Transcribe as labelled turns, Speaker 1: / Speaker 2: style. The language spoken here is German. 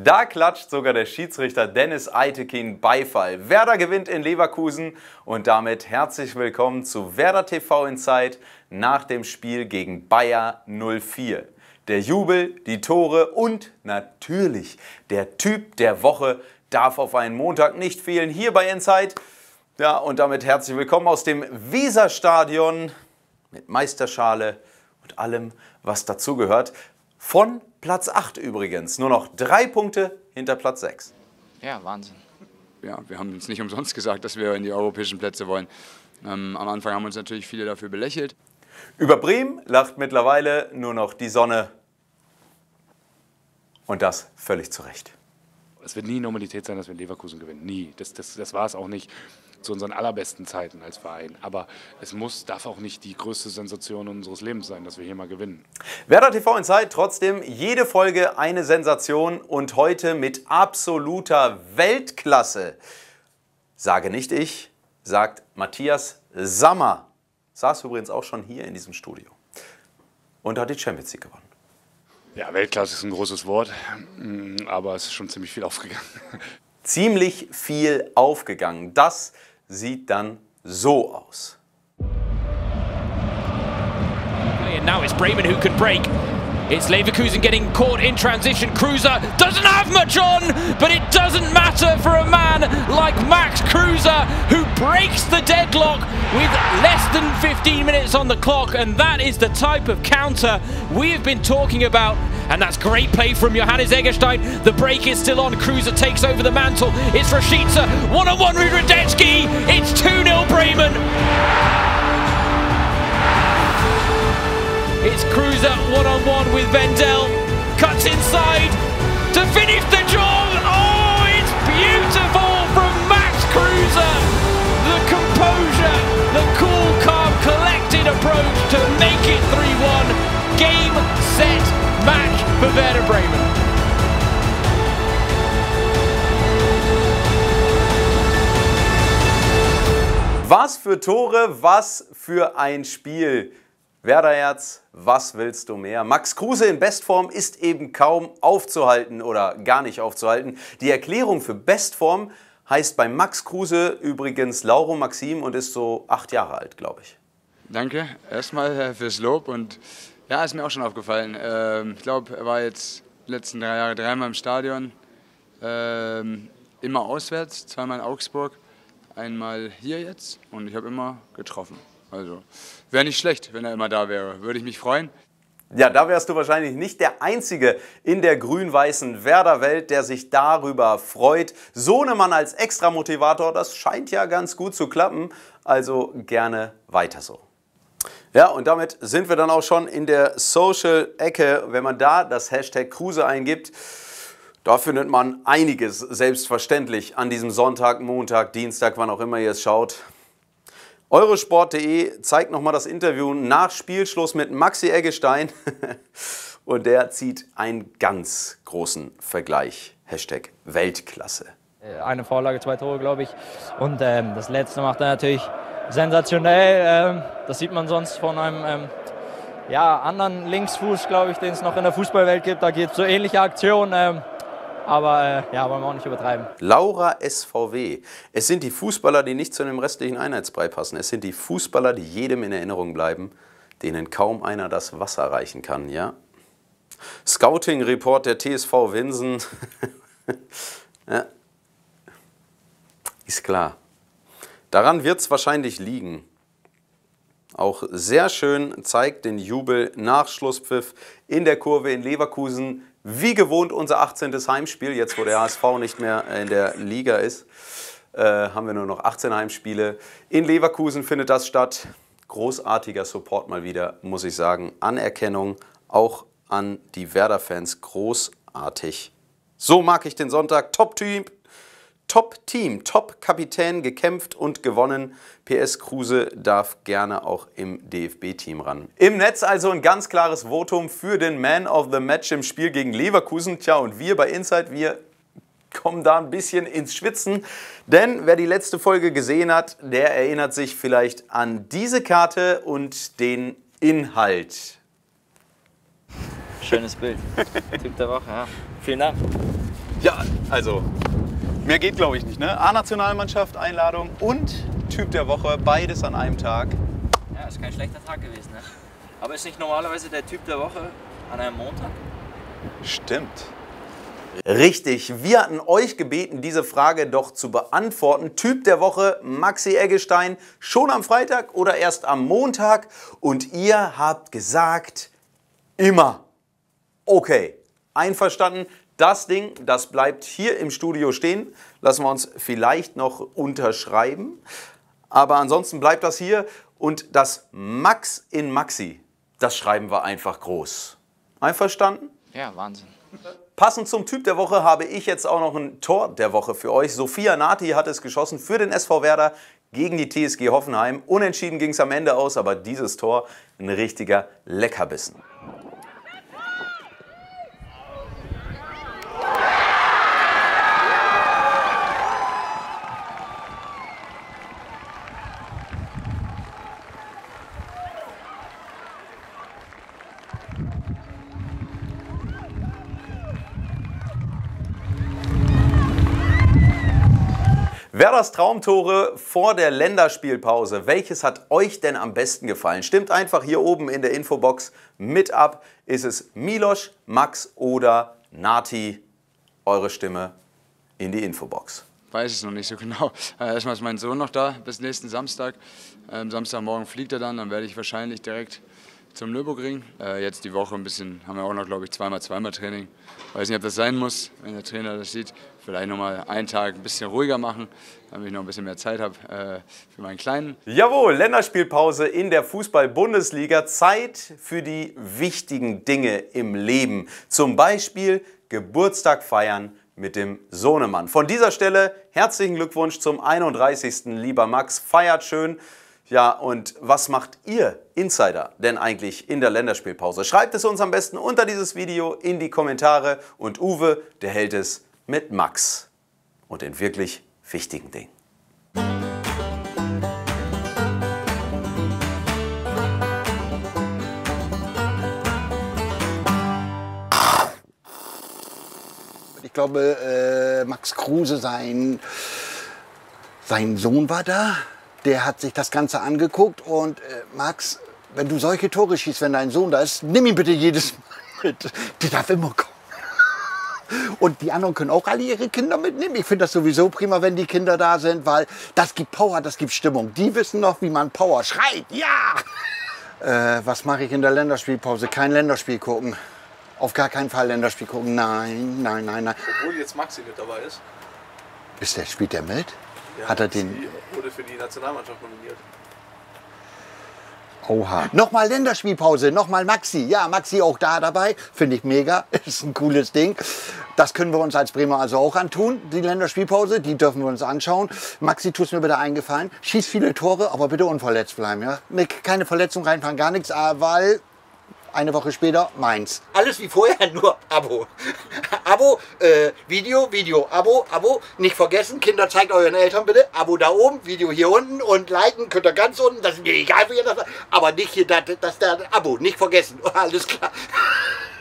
Speaker 1: Da klatscht sogar der Schiedsrichter Dennis Eitekin Beifall. Werder gewinnt in Leverkusen und damit herzlich willkommen zu Werder TV Inside nach dem Spiel gegen Bayer 04. Der Jubel, die Tore und natürlich der Typ der Woche darf auf einen Montag nicht fehlen hier bei Inside. Ja, und damit herzlich willkommen aus dem Weserstadion mit Meisterschale und allem, was dazugehört. Von Platz 8 übrigens. Nur noch 3 Punkte hinter Platz 6.
Speaker 2: Ja, Wahnsinn.
Speaker 3: Ja, wir haben uns nicht umsonst gesagt, dass wir in die europäischen Plätze wollen. Am Anfang haben uns natürlich viele dafür belächelt.
Speaker 1: Über Bremen lacht mittlerweile nur noch die Sonne. Und das völlig zu Recht.
Speaker 4: Es wird nie Normalität sein, dass wir in Leverkusen gewinnen. Nie. Das war es auch nicht zu unseren allerbesten Zeiten als Verein. Aber es darf auch nicht die größte Sensation unseres Lebens sein, dass wir hier mal gewinnen.
Speaker 1: Werder TV Inside trotzdem jede Folge eine Sensation und heute mit absoluter Weltklasse. Sage nicht ich, sagt Matthias Sammer. Saß übrigens auch schon hier in diesem Studio und hat die Champions League gewonnen.
Speaker 4: Ja, Weltklasse ist ein großes Wort, aber es ist schon ziemlich viel aufgegangen.
Speaker 1: Ziemlich viel aufgegangen. Das sieht dann so aus.
Speaker 5: And now it's Bremen who can break. It's Leverkusen getting caught in transition. Kruse doesn't have much on, but it doesn't matter for a man like Max Kruse, who breaks the deadlock with less than 15 minutes on the clock, and that is the type of counter we have been talking about. And that's great play from Johannes Eggestein. The break is still on. Kruse takes over the mantle. It's Rashica. One-on-one with Radetzky. It's 2-0 Bremen. It's Kruse one-on-one with Wendell. Cuts inside to finish the job. Oh, it's beautiful from Max Kruse. The composure, the cool, calm, collected approach to make it 3-1. Game, set, match for Werder Bremen.
Speaker 1: Was für Tore, was für ein Spiel. Werderherz, was willst du mehr? Max Kruse in Bestform ist eben kaum aufzuhalten oder gar nicht aufzuhalten. Die Erklärung für Bestform heißt bei Max Kruse übrigens Lauro Maxim und ist so 8 Jahre alt, glaube ich.
Speaker 3: Danke erstmal fürs Lob und ja, ist mir auch schon aufgefallen. Ich glaube, er war jetzt die letzten 3 Jahre 3-mal im Stadion, immer auswärts, 2-mal in Augsburg, einmal hier jetzt und ich habe immer getroffen. Also wäre nicht schlecht, wenn er immer da wäre. Würde ich mich freuen.
Speaker 1: Ja, da wärst du wahrscheinlich nicht der Einzige in der grün-weißen Werder-Welt, der sich darüber freut. Sohnemann als Extramotivator, das scheint ja ganz gut zu klappen. Also gerne weiter so. Ja, und damit sind wir dann auch schon in der Social-Ecke. Wenn man da das Hashtag Kruse eingibt, da findet man einiges selbstverständlich an diesem Sonntag, Montag, Dienstag, wann auch immer ihr es schaut. Eurosport.de zeigt nochmal das Interview nach Spielschluss mit Maxi Eggestein und der zieht einen ganz großen Vergleich. Hashtag Weltklasse.
Speaker 6: Eine Vorlage, 2 Tore, glaube ich. Und das letzte macht er natürlich sensationell. Das sieht man sonst von einem anderen Linksfuß, glaube ich, den es noch in der Fußballwelt gibt. Da gibt es so ähnliche Aktionen. Aber wollen wir auch nicht übertreiben.
Speaker 1: Laura SVW. Es sind die Fußballer, die nicht zu dem restlichen Einheitsbrei passen. Es sind die Fußballer, die jedem in Erinnerung bleiben, denen kaum einer das Wasser reichen kann. Ja? Scouting-Report der TSV Winsen. Ja. Ist klar. Daran wird es wahrscheinlich liegen. Auch sehr schön zeigt den Jubel nach Schlusspfiff in der Kurve in Leverkusen. Wie gewohnt unser 18. Heimspiel, jetzt wo der HSV nicht mehr in der Liga ist, haben wir nur noch 18 Heimspiele. In Leverkusen findet das statt. Großartiger Support mal wieder, muss ich sagen. Anerkennung auch an die Werder-Fans, großartig. So mag ich den Sonntag. Top-Team, Top-Kapitän, gekämpft und gewonnen. PS Kruse darf gerne auch im DFB-Team ran. Im Netz also ein ganz klares Votum für den Man of the Match im Spiel gegen Leverkusen. Tja, und wir bei Inside, wir kommen da ein bisschen ins Schwitzen. Denn wer die letzte Folge gesehen hat, der erinnert sich vielleicht an diese Karte und den
Speaker 7: Schönes Bild. Typ der Woche, ja. Vielen Dank.
Speaker 1: Ja, also mehr geht, glaube ich, nicht. Ne? A-Nationalmannschaft, Einladung und Typ der Woche, beides an einem Tag.
Speaker 6: Ja, ist kein schlechter Tag gewesen. Ne? Aber ist nicht normalerweise der Typ der Woche an einem Montag?
Speaker 1: Stimmt. Richtig, wir hatten euch gebeten, diese Frage doch zu beantworten. Typ der Woche, Maxi Eggestein, schon am Freitag oder erst am Montag? Und ihr habt gesagt, immer. Okay, einverstanden. Das Ding, das bleibt hier im Studio stehen. Lassen wir uns vielleicht noch unterschreiben. Aber ansonsten bleibt das hier. Und das Max in Maxi, das schreiben wir einfach groß. Einverstanden?
Speaker 6: Ja, Wahnsinn.
Speaker 1: Passend zum Typ der Woche habe ich jetzt auch noch ein Tor der Woche für euch. Sophia Nati hat es geschossen für den SV Werder gegen die TSG Hoffenheim. Unentschieden ging es am Ende aus, aber dieses Tor ein richtiger Leckerbissen. Werders Traumtore vor der Länderspielpause. Welches hat euch denn am besten gefallen? Stimmt einfach hier oben in der Infobox mit ab. Ist es Milos, Max oder Nati? Eure Stimme in die Infobox.
Speaker 3: Weiß es noch nicht so genau. Erstmal ist mein Sohn noch da bis nächsten Samstag. Samstagmorgen fliegt er dann werde ich wahrscheinlich direkt zum Nürburgring. Jetzt die Woche ein bisschen, haben wir auch noch, glaube ich, zweimal Training. Weiß nicht, ob das sein muss, wenn der Trainer das sieht. Vielleicht noch mal einen Tag ein bisschen ruhiger machen, damit ich noch ein bisschen mehr Zeit habe für meinen Kleinen.
Speaker 1: Jawohl, Länderspielpause in der Fußball-Bundesliga. Zeit für die wichtigen Dinge im Leben. Zum Beispiel Geburtstag feiern mit dem Sohnemann. Von dieser Stelle herzlichen Glückwunsch zum 31. Lieber Max, feiert schön. Ja, und was macht ihr Insider denn eigentlich in der Länderspielpause? Schreibt es uns am besten unter dieses Video in die Kommentare. Und Uwe, der hält es mit Max und den wirklich wichtigen Dingen.
Speaker 2: Ich glaube, Max Kruse, sein Sohn war da. Der hat sich das Ganze angeguckt und Max, wenn du solche Tore schießt, wenn dein Sohn da ist, nimm ihn bitte jedes Mal mit. Der darf immer kommen. Und die anderen können auch alle ihre Kinder mitnehmen. Ich finde das sowieso prima, wenn die Kinder da sind, weil das gibt Power, das gibt Stimmung. Die wissen noch, wie man Power schreit. Ja! Was mache ich in der Länderspielpause? Kein Länderspiel gucken. Auf gar keinen Fall Länderspiel gucken. Nein, nein, nein, nein.
Speaker 7: Obwohl jetzt Maxi mit dabei ist.
Speaker 2: Spielt der mit?
Speaker 7: Ja,
Speaker 2: hat er
Speaker 7: Maxi
Speaker 2: den?
Speaker 7: wurde für die Nationalmannschaft nominiert.
Speaker 2: Oha. Nochmal Länderspielpause, nochmal Maxi. Ja, Maxi auch da dabei. Finde ich mega. Ist ein cooles Ding. Das können wir uns als Bremer also auch antun, die Länderspielpause. Die dürfen wir uns anschauen. Maxi, tut mir bitte eingefallen. Schieß viele Tore, aber bitte unverletzt bleiben. Ja? Keine Verletzung reinfahren, gar nichts, weil eine Woche später Mainz. Alles wie vorher, nur Abo. Abo, Video, Abo. Nicht vergessen, Kinder, zeigt euren Eltern bitte. Abo da oben, Video hier unten und liken könnt ihr ganz unten. Das ist mir egal, wie ihr das. Aber nicht hier, das Abo, nicht vergessen. Alles klar.